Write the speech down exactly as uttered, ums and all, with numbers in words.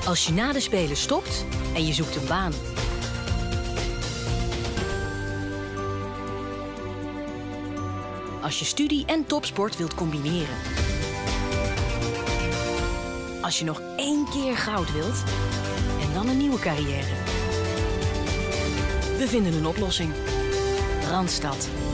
Als je na de Spelen stopt en je zoekt een baan. Als je studie en topsport wilt combineren. Als je nog één keer goud wilt en dan een nieuwe carrière. We vinden een oplossing. Randstad.